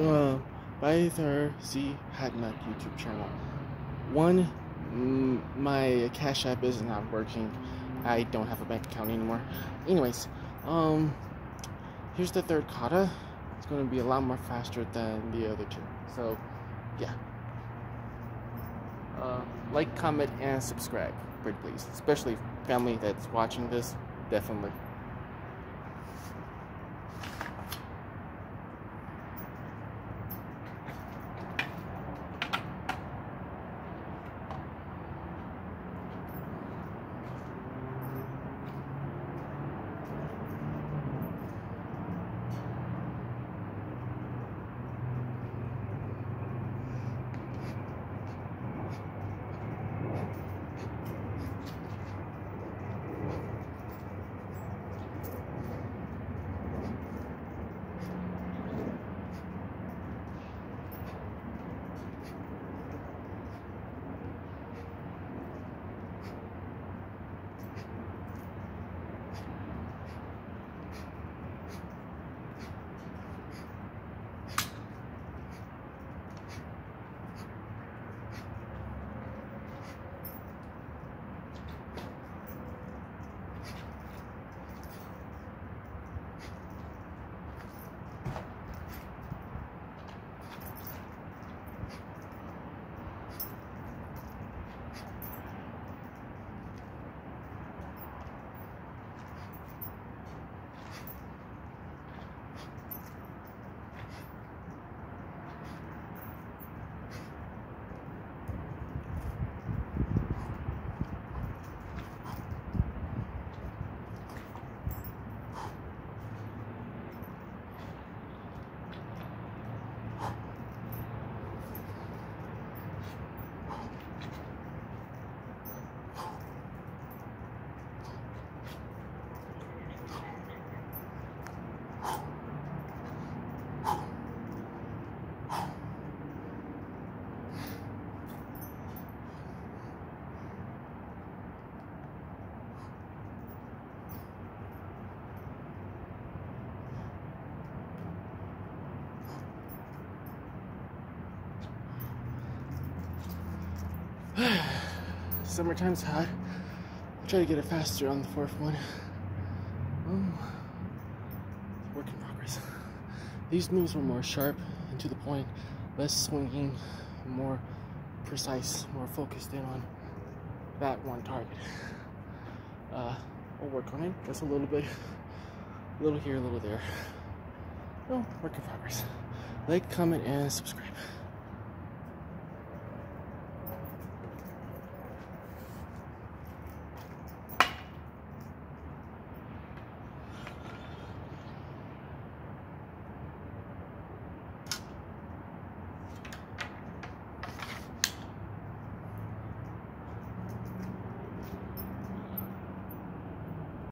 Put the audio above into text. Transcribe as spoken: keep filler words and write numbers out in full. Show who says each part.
Speaker 1: uh, Byther Z Hatnut YouTube channel. One, mm, my Cash App is not working. I don't have a bank account anymore. Anyways, um, here's the third kata. It's going to be a lot more faster than the other two. So, yeah. Uh, like, comment, and subscribe, pretty please. Especially family that's watching this, definitely. Summertime's hot. I'll try to get it faster on the fourth one. Oh, work in progress. These moves were more sharp and to the point, less swinging, more precise, more focused in on that one target. Uh, I'll work on it just a little bit. A little here, a little there. Oh, work in progress. Like, comment, and subscribe.